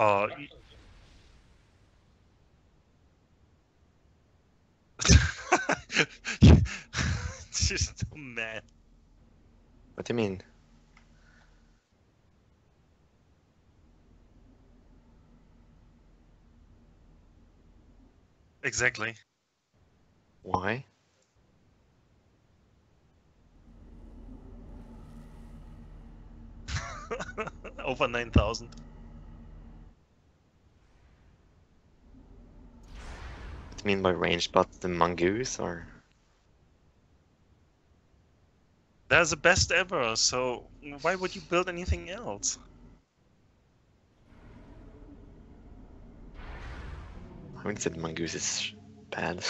Oh, just so mad. What do you mean? Exactly. Why? Over 9,000. What do you mean by ranged but the mongoose or? They're the best ever, so why would you build anything else? I wouldn't say the mongoose is bad.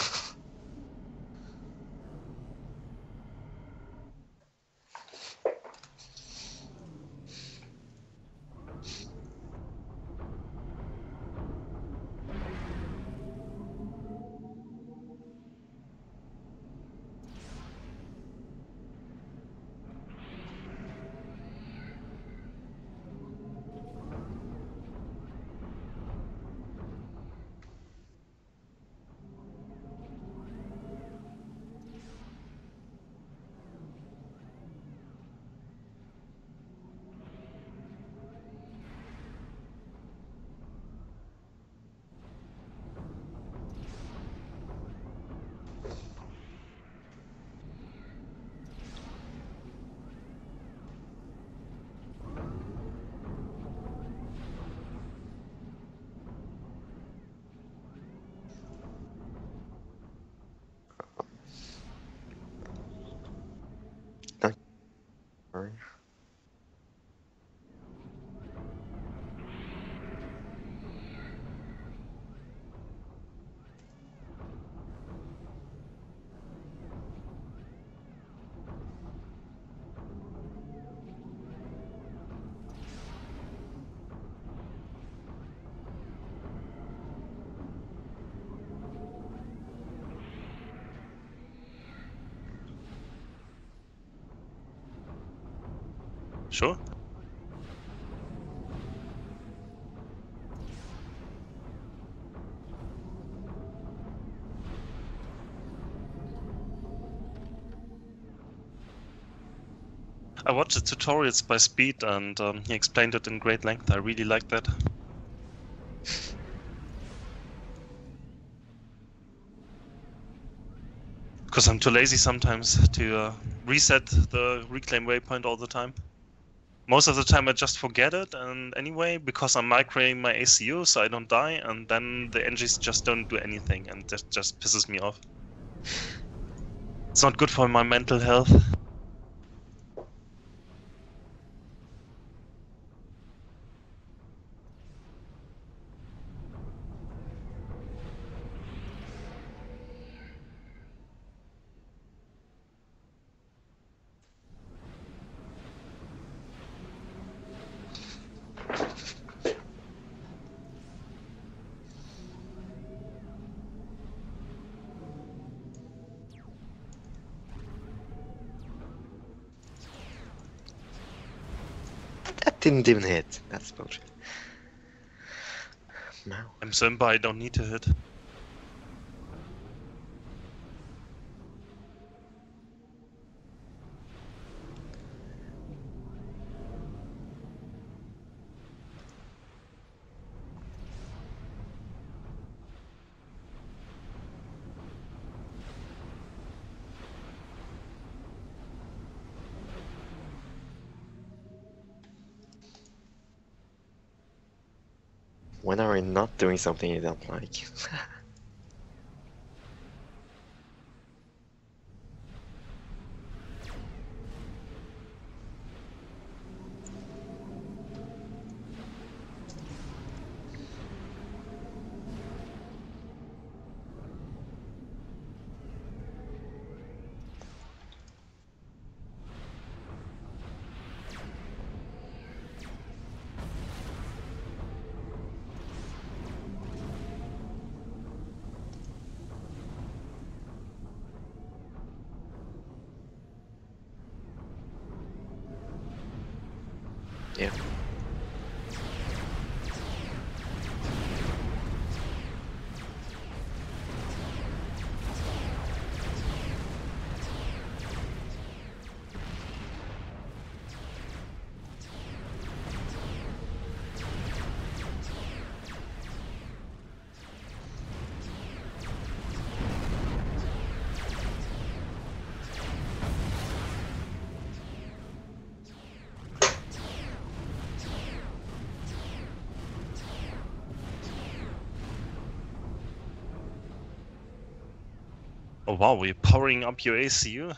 Not sure. Sure. I watched the tutorials by Speed and he explained it in great length. I really liked that. Because I'm too lazy sometimes to reset the reclaim waypoint all the time. Most of the time I just forget it, and anyway, because I'm microing my ACU so I don't die, and then the NGs just don't do anything, and that just pisses me off. It's not good for my mental health. That didn't even hit. That's bullshit. No. I'm Simba, I don't need to hit. When are we not doing something you don't like? Yeah. Oh wow, we're powering up your ACU?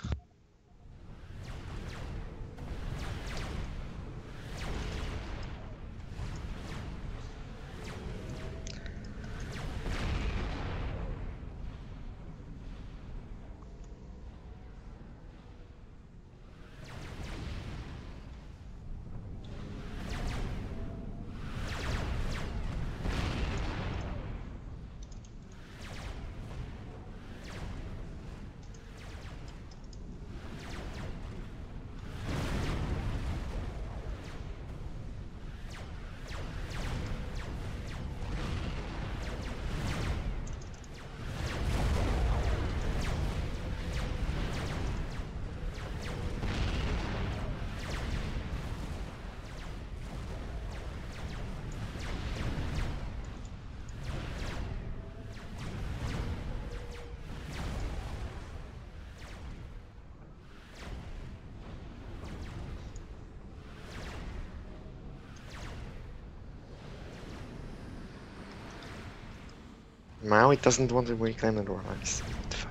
Maui doesn't want to reclaim the rocks. What the fuck?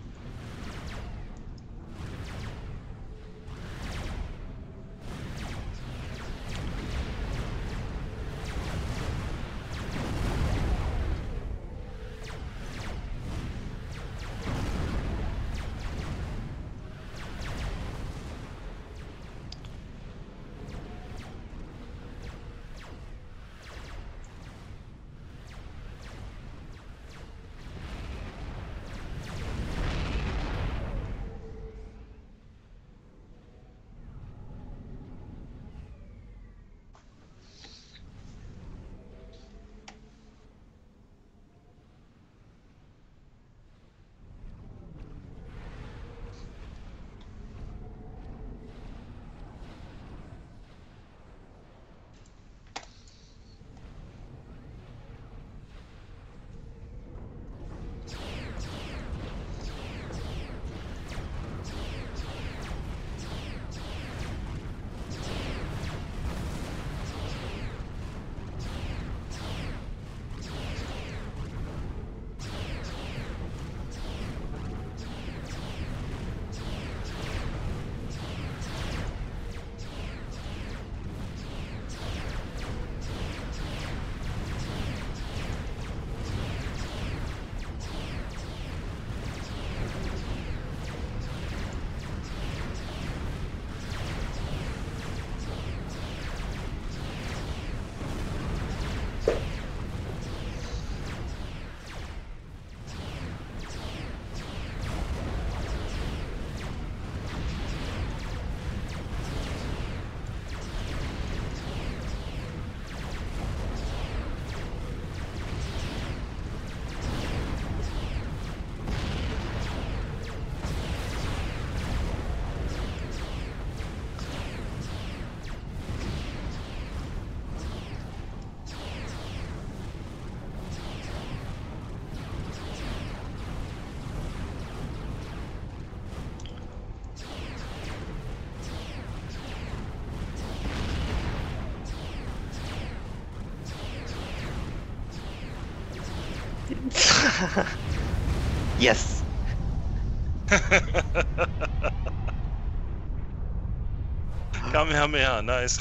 Yes. Kamehameha, nice.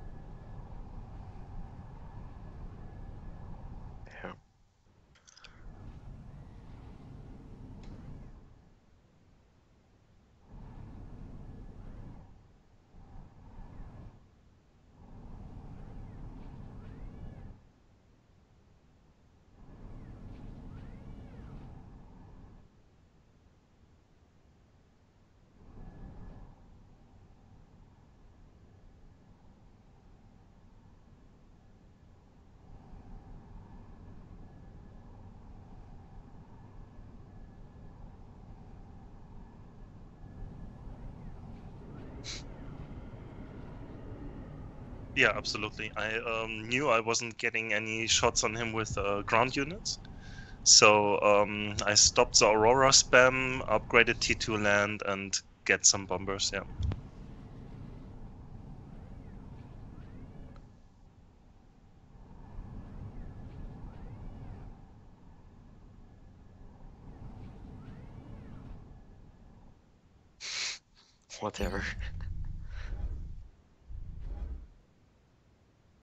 Yeah. Yeah, absolutely. I knew I wasn't getting any shots on him with ground units. So I stopped the Aurora spam, upgraded T2 land, and get some bombers, yeah. Whatever.